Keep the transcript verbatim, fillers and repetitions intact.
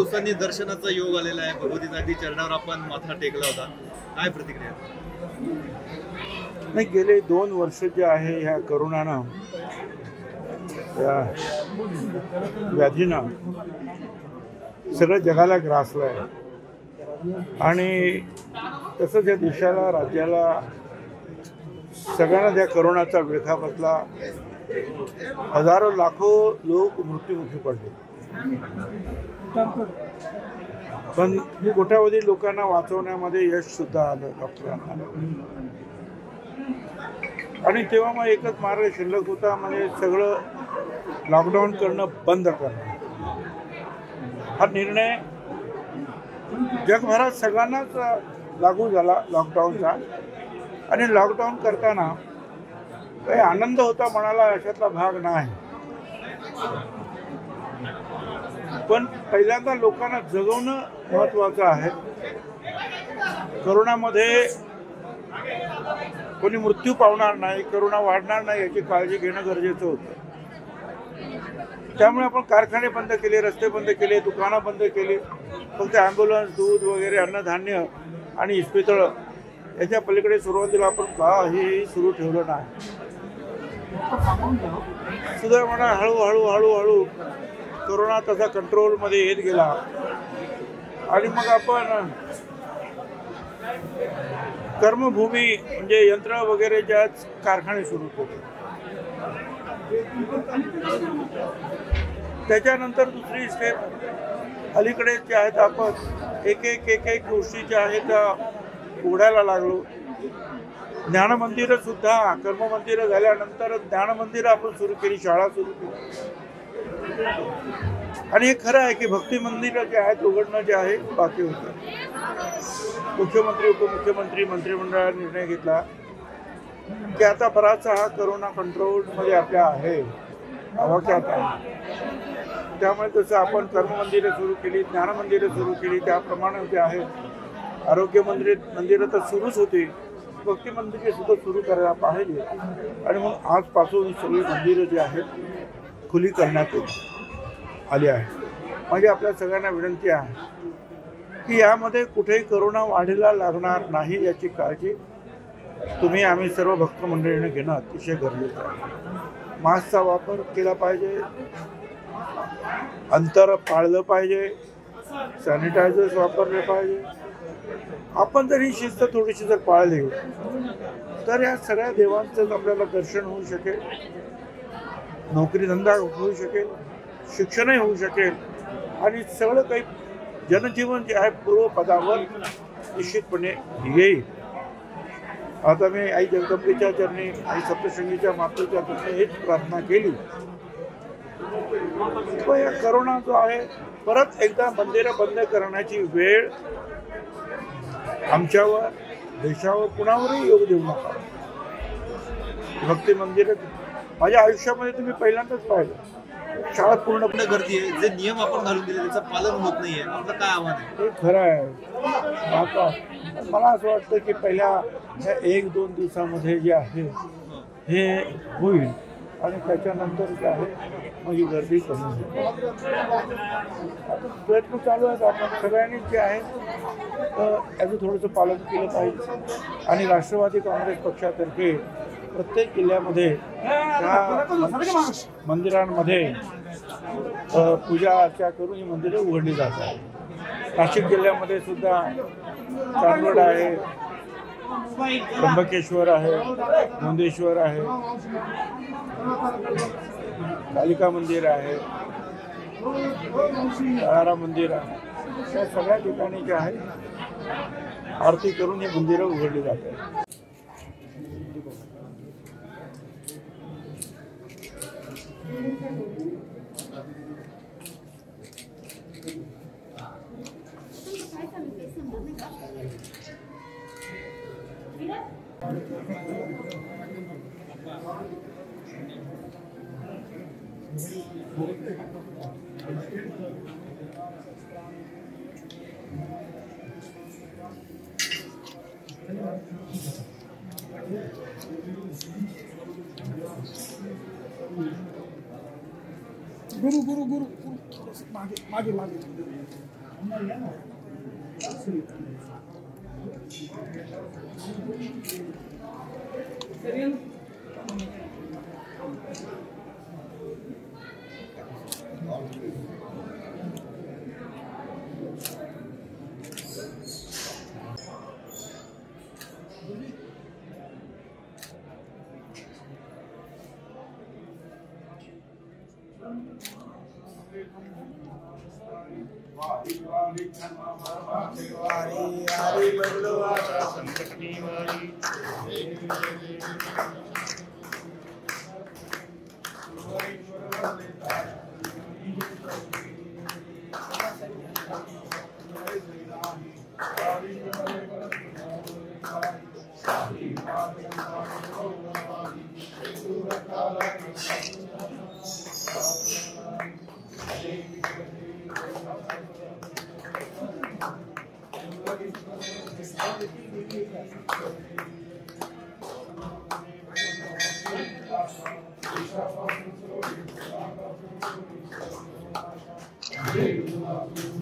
दिवसांनी दर्शनाचा योग आलेला आहे, भगवतीच्या अगदी चरणावर आपण माथा टेकला होता, काय प्रतिक्रिया? नाही, गेले दोन वर्ष जे आहे ह्या करोनानं या व्याधीनं सगळं जगाला ग्रासलं आहे आणि तसंच या देशाला, राज्याला, सगळ्यांना त्या करोनाचा विळखा बसला. हजारो लाखो लोक मृत्युमुखी पडले, पण कोट्यावधी लोकांना वाचवण्यामध्ये यश सुद्धा आलं डॉक्टरांना. आणि तेव्हा मग एकच मार्ग शिल्लक होता, म्हणजे सगळं लॉकडाऊन करणं बंद करणं. हा निर्णय जगभरात सगळ्यांनाच लागू झाला लॉकडाऊनचा. आणि लॉकडाऊन करताना काही आनंद होता मनाला अशातला भाग नाही, पण पहिल्यांदा लोकांना जगवणं महत्त्वाचं आहे. करोनामध्ये कोणी मृत्यू पावणार नाही, करोना वाढणार नाही याची काळजी घेणं गरजेचं होतं. त्यामुळे आपण कारखाने बंद केले, रस्ते बंद केले, दुकानं बंद केली. फक्त ॲम्ब्युलन्स, दूध वगैरे, अन्नधान्य आणि इस्पितळं याच्या पलीकडे सुरुवातीला आपण काहीही सुरू ठेवलं नाही. सुद्धा म्हणा हळूहळू हळूहळू करोना तसा कंट्रोलमध्ये येत गेला आणि मग आपण कर्मभूमी म्हणजे यंत्र वगैरे ज्या कारखाने सुरू केले. त्याच्यानंतर दुसरी स्टेप अलीकडे जे आहेत आपण एक एक एक एक गोष्टी ज्या आहेत त्या उघडायला लागलो. ज्ञानमंदिरं सुद्धा, कर्ममंदिरं झाल्यानंतर ज्ञानमंदिरं आपण सुरू केली, शाळा सुरू केली. आणि हे खरं आहे की भक्ती मंदिरं जे आहेत उघडणं जे आहे बाकी होतं. मुख्यमंत्री, उपमुख्यमंत्री, मंत्रिमंडळाने निर्णय घेतला की आता बराचसा हा करोना कंट्रोलमध्ये आपल्या आहे, आवाक्यात आहे. त्यामुळे तसं आपण कर्ममंदिरं सुरू केली, ज्ञानमंदिरं सुरू केली. त्याप्रमाणे जे आहे आरोग्य मंदिर मंदिरं तर सुरूच होती, भक्ती मंदिरे सुद्धा सुरू करायला पाहिजे. आणि मग आजपासून सगळी मंदिरं जी आहेत खुली करण्यात आली आहे. म्हणजे आपल्या सगळ्यांना विनंती आहे की यामध्ये कुठेही करोना वाढीला लागणार नाही याची काळजी तुम्ही आम्ही सर्व भक्त मंडळीने घेणं अतिशय गरजेचं आहे. मास्कचा वापर केला पाहिजे, अंतर पाळलं पाहिजे, सॅनिटायझर्स वापरले पाहिजे. आपण जर ही शिस्त थोडीशी जर पाळली तर या सगळ्या देवांचं आपल्याला दर्शन होऊ शकेल, नोकरीधंदा होऊ शकेल, शिक्षणही होऊ शकेल आणि सगळं काही जनजीवन जे आहे पूर्वपदावर निश्चितपणे येईल. आता मी आई जगदंबेच्या चरणी, आई सप्तशृंगीच्या मातेच्या चरणी हेच प्रार्थना केली. पण या करोना जो आहे परत एकदा मंदिरं बंद करण्याची वेळ आमच्यावर, देशावर, कुणावरही येऊ देऊ नका. भक्ती मंदिरं माझ्या आयुष्यामध्ये तुम्ही पहिल्यांदाच पाहिलं, शाळा पूर्णपणे गर्दी आहे. जे नियम आपण घालून दिले त्याचं पालन होत नाहीये, आपलं काय आव्हान आहे? हे खरं आहे. आता मला असं वाटतं की पहिल्या ह्या एक दोन दिवसामध्ये जे आहे हे होईल आणि त्याच्यानंतर जे आहे मग ही गर्दी कमी होईल. आता प्रयत्न चालू आहेत. आपण सगळ्यांनी जे आहे याचं थोडंसं पालन केलं पाहिजे. आणि राष्ट्रवादी काँग्रेस पक्षातर्फे प्रत्येक जिल्ह्यामध्ये ह्या मंदिरांमध्ये पूजा अर्चा करून ही मंदिरं उघडली जातात. नाशिक जिल्ह्यामध्ये सुद्धा चांदवड आहे, त्र्यंबकेश्वर आहे, गोंदेश्वर आहे, कालिका मंदिर आहे, तारा मंदिर आहे. या सगळ्या ठिकाणी जे आहे आरती करून ही मंदिरं उघडली जातात. गुरु गुरु गुरु गुरु थोडंसं मागे मागे मागे हरी हरी बदलो आशा संकटनी वाली Thank you.